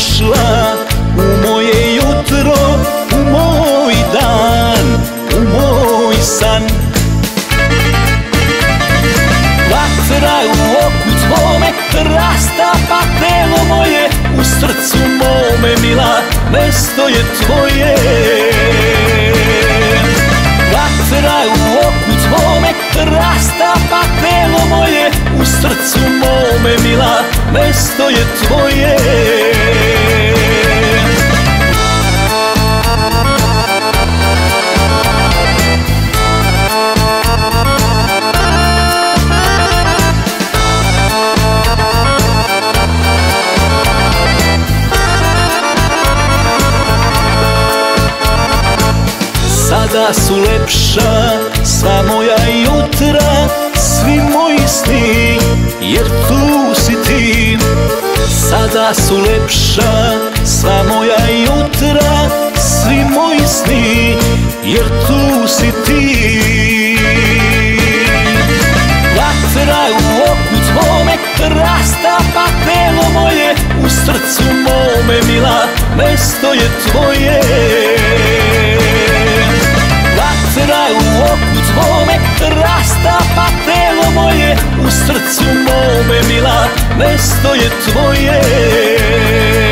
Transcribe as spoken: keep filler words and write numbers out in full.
ušla u moje jutro, u moj dan, u moj san. Vatra u oku tvome rastapa telo moje, u srcu mome mila mesto je tvoje. Vatra u oku tvome rastapa telo moje, u srcu mome mila mesto je tvoje. Sada su lepša sva moja jutra, svi moji sni, jer tu si ti. Sada su lepša sva moja jutra, svi moji sni, jer tu si ti. Vatra u oku tvome rastapa telo moje, u srcu mome mila mesto je tvoje. Vatra u oku tvome rastapa telo moje, u srcu mome mila mesto je tvoje.